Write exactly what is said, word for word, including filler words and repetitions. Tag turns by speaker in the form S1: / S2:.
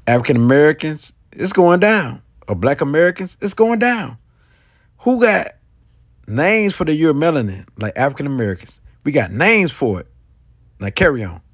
S1: African Americans, it's going down. Or Black Americans, it's going down. Who got names for the year melanin? Like African Americans. We got names for it. Like carry on.